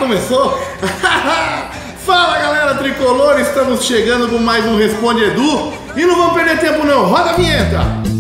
começou? Fala galera tricolor, estamos chegando com mais um Responde Edu e não vamos perder tempo não, roda a vinheta!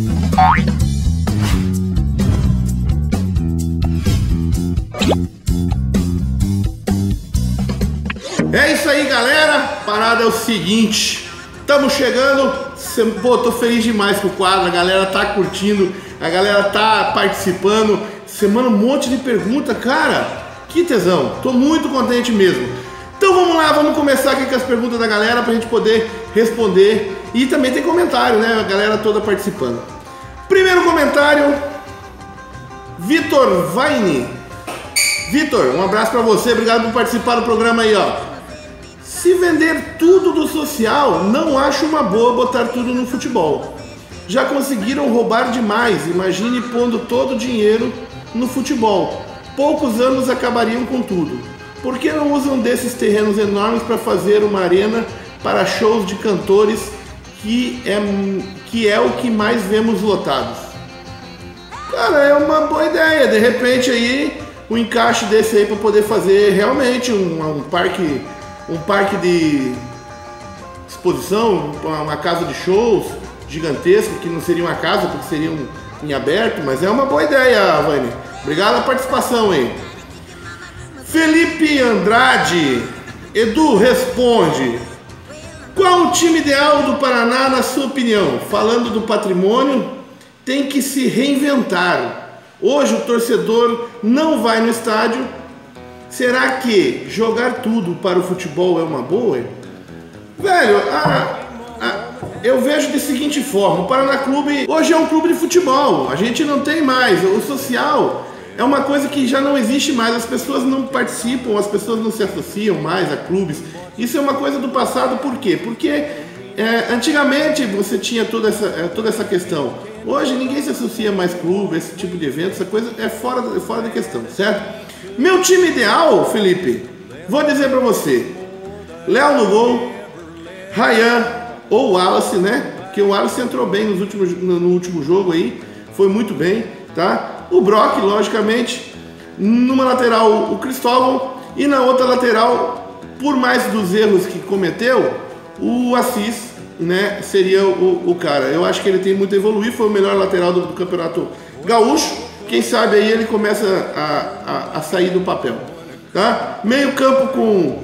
É isso aí galera, parada é o seguinte, estamos chegando, pô, tô feliz demais com o quadro, a galera tá curtindo, a galera tá participando, semana um monte de pergunta, cara, que tesão, tô muito contente mesmo. Então vamos lá, vamos começar aqui com as perguntas da galera pra gente poder responder e também tem comentário, né, a galera toda participando. Primeiro comentário, Vitor Vaini. Vitor, um abraço pra você, obrigado por participar do programa aí, ó. Se vender tudo do social, não acho uma boa botar tudo no futebol. Já conseguiram roubar demais, imagine pondo todo o dinheiro no futebol. Poucos anos acabariam com tudo. Por que não usam desses terrenos enormes para fazer uma arena para shows de cantores que é o que mais vemos lotados? Cara, é uma boa ideia, de repente aí um encaixe desse aí para poder fazer realmente um parque de exposição, uma casa de shows gigantesca, que não seria uma casa porque seria em aberto, mas é uma boa ideia, Vani. Obrigado pela participação aí. Felipe Andrade, Edu responde: qual o time ideal do Paraná na sua opinião? Falando do patrimônio, tem que se reinventar. Hoje o torcedor não vai no estádio. Será que jogar tudo para o futebol é uma boa? Velho, eu vejo da seguinte forma, o Paraná Clube hoje é um clube de futebol, a gente não tem mais, o social é uma coisa que já não existe mais, as pessoas não participam, as pessoas não se associam mais a clubes, isso é uma coisa do passado, por quê? Porque antigamente você tinha toda essa questão, hoje ninguém se associa mais clube, esse tipo de evento, essa coisa é fora da questão, certo? Meu time ideal, Felipe, vou dizer pra você, Léo no gol, Ryan ou Wallace, né? Porque o Wallace entrou bem no último jogo aí, foi muito bem, tá? O Brock, logicamente, numa lateral o Cristóvão e na outra lateral, por mais dos erros que cometeu, o Assis, né? Seria o cara. Eu acho que ele tem muito a evoluir, foi o melhor lateral do Campeonato Gaúcho. Quem sabe aí ele começa a sair do papel, tá? Meio campo com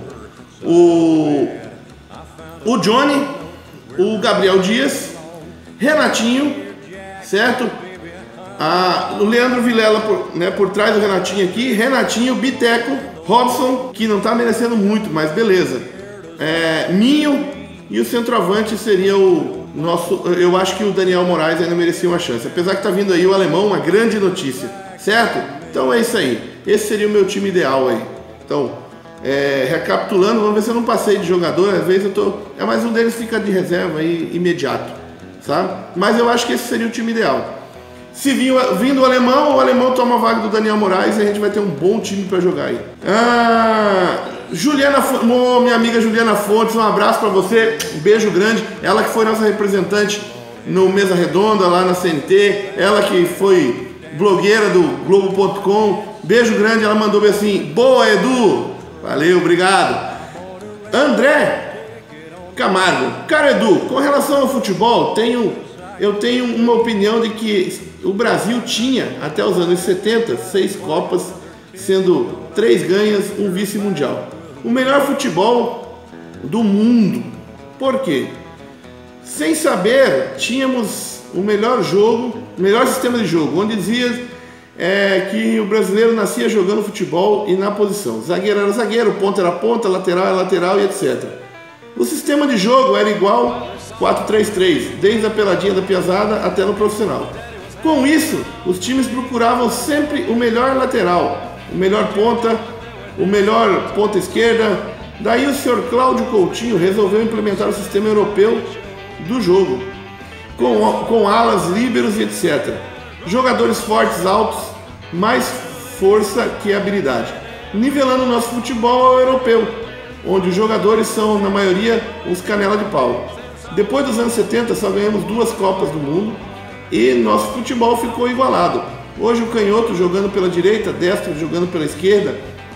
o Johnny, o Gabriel Dias, Renatinho, certo? O Leandro Vilela por trás do Renatinho aqui, Renatinho, Biteco, Robson, que não tá merecendo muito, mas beleza. Minho e o centroavante seria o nosso, eu acho que o Daniel Moraes ainda merecia uma chance, apesar que tá vindo aí o alemão, uma grande notícia, certo? Então é isso aí, esse seria o meu time ideal aí. Então, recapitulando, vamos ver se eu não passei de jogador, às vezes mas um deles fica de reserva aí, imediato, sabe? Mas eu acho que esse seria o time ideal. Se vindo o alemão toma a vaga do Daniel Moraes e a gente vai ter um bom time para jogar aí. Minha amiga Juliana Fontes, um abraço para você, um beijo grande. Ela que foi nossa representante no Mesa Redonda lá na CNT, ela que foi blogueira do Globo.com, beijo grande. Ela mandou assim: boa Edu, valeu, obrigado. André Camargo, cara Edu, com relação ao futebol, eu tenho uma opinião de que o Brasil tinha, até os anos 70, 6 Copas, sendo 3 ganhas, um vice-mundial. O melhor futebol do mundo. Por quê? Sem saber, tínhamos o melhor jogo, o melhor sistema de jogo, onde dizia que o brasileiro nascia jogando futebol e na posição. Zagueiro era zagueiro, ponta era ponta, lateral era lateral e etc. O sistema de jogo era igual 4-3-3, desde a peladinha da piazada até no profissional. Com isso, os times procuravam sempre o melhor lateral, o melhor ponta esquerda. Daí o senhor Cláudio Coutinho resolveu implementar o sistema europeu do jogo, com alas, líberos e etc. Jogadores fortes, altos, mais força que habilidade, nivelando o nosso futebol ao europeu, onde os jogadores são, na maioria, os canela de pau. Depois dos anos 70, só ganhamos 2 Copas do Mundo e nosso futebol ficou igualado. Hoje o canhoto jogando pela direita, destro jogando pela esquerda,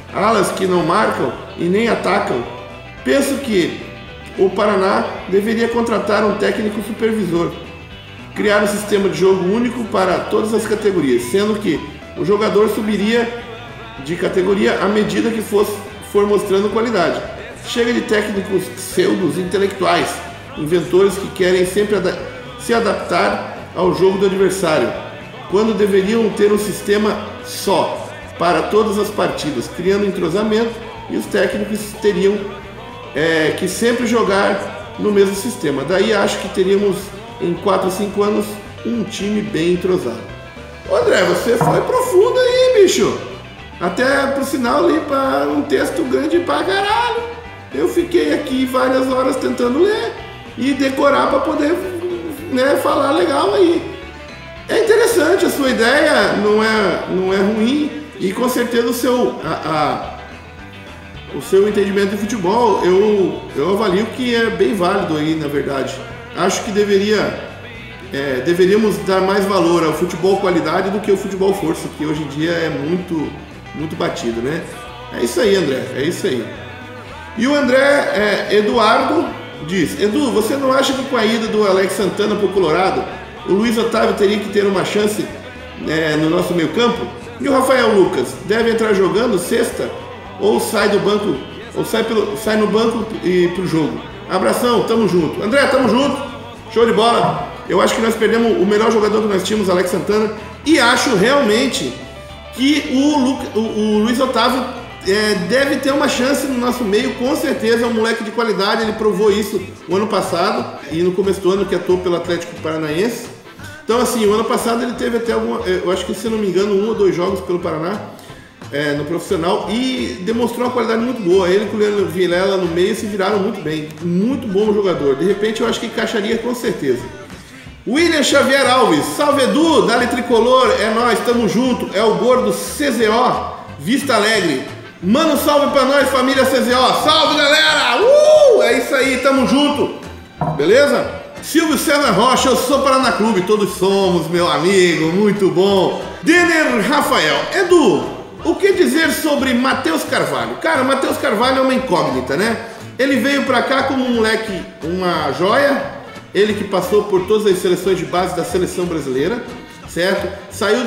alas que não marcam e nem atacam. Penso que o Paraná deveria contratar um técnico supervisor, criar um sistema de jogo único para todas as categorias, sendo que o jogador subiria de categoria à medida que for mostrando qualidade. Chega de técnicos pseudos intelectuais, inventores que querem sempre se adaptar ao jogo do adversário, quando deveriam ter um sistema só para todas as partidas, criando entrosamento, e os técnicos teriam que sempre jogar no mesmo sistema. Daí acho que teríamos em 4 ou 5 anos um time bem entrosado. André, você foi profundo aí, bicho. Até por sinal ali para um texto grande pra caralho. Eu fiquei aqui várias horas tentando ler e decorar para poder, né, falar legal aí. É interessante, a sua ideia não é ruim, e com certeza o seu entendimento de futebol eu avalio que é bem válido aí, na verdade. Acho que deveríamos dar mais valor ao futebol qualidade do que ao futebol força, que hoje em dia é muito batido, né? É isso aí, André, é isso aí. E o André Eduardo diz: Edu, você não acha que com a ida do Alex Santana para o Colorado, o Luiz Otávio teria que ter uma chance no nosso meio campo? E o Rafael Lucas deve entrar jogando sexta, ou sai do banco, ou sai no banco e pro jogo? Abração, tamo junto. André, tamo junto, show de bola. Eu acho que nós perdemos o melhor jogador que nós tínhamos, Alex Santana, e acho realmente que o Luiz Otávio deve ter uma chance no nosso meio, com certeza. É um moleque de qualidade, ele provou isso o ano passado e no começo do ano, que atuou pelo Atlético Paranaense. Então, assim, o ano passado ele teve até eu acho que, se não me engano, 1 ou 2 jogos pelo Paraná no profissional, e demonstrou uma qualidade muito boa. Ele com o Leandro Vilela no meio se viraram muito bem, muito bom jogador. De repente eu acho que encaixaria com certeza. William Xavier Alves: salve Edu, Dali Tricolor, é nóis, tamo junto. É o gordo CZO, Vista Alegre. Manda um salve pra nós, família CZO. Salve, galera! É isso aí, tamo junto. Beleza? Silvio César Rocha: eu sou Paraná Clube, todos somos, meu amigo, muito bom. Denner Rafael: Edu, o que dizer sobre Matheus Carvalho? Cara, Matheus Carvalho é uma incógnita, né? Ele veio pra cá como um moleque, uma joia. Ele que passou por todas as seleções de base da seleção brasileira, certo? Saiu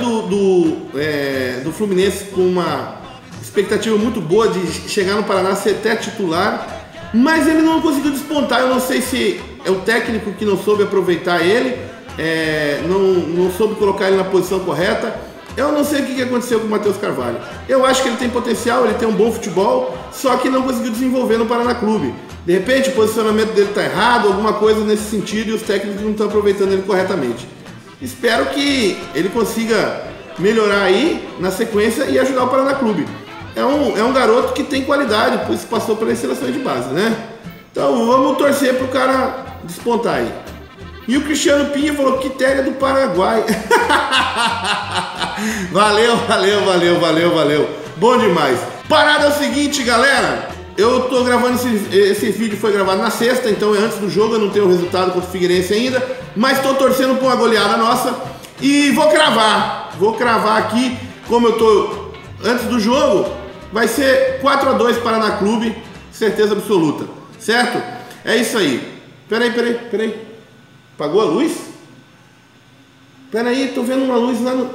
do Fluminense com uma expectativa muito boa de chegar no Paraná, ser até titular, mas ele não conseguiu despontar. Eu não sei se é o técnico que não soube aproveitar ele, não soube colocar ele na posição correta. Eu não sei o que aconteceu com o Matheus Carvalho. Eu acho que ele tem potencial, ele tem um bom futebol, só que não conseguiu desenvolver no Paraná Clube. De repente o posicionamento dele está errado, alguma coisa nesse sentido, e os técnicos não estão aproveitando ele corretamente. Espero que ele consiga melhorar aí na sequência e ajudar o Paraná Clube. É um garoto que tem qualidade, pois passou pelas seleções de base, né? Então vamos torcer para o cara despontar aí. E o Cristiano Pinha falou: Quitéria do Paraguai. Valeu. Bom demais. Parada é o seguinte, galera. Eu tô gravando esse vídeo, foi gravado na sexta, então é antes do jogo, eu não tenho o resultado contra o Figueirense ainda, mas tô torcendo por uma goleada nossa e vou cravar aqui, como eu tô antes do jogo, vai ser 4-2 Paraná Clube, certeza absoluta, certo? É isso aí. Peraí. Apagou a luz? Peraí, tô vendo uma luz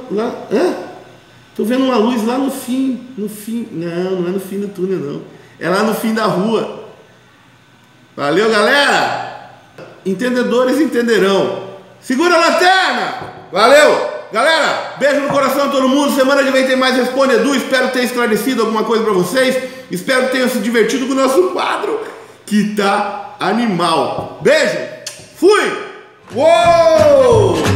Tô vendo uma luz lá no fim. Não é no fim do túnel, não. É lá no fim da rua. Valeu, galera! Entendedores entenderão. Segura a lanterna! Valeu! Galera, beijo no coração de todo mundo. Semana que vem tem mais Responde Edu. Espero ter esclarecido alguma coisa pra vocês. Espero que tenham se divertido com o nosso quadro, que tá animal. Beijo! Fui! Uou!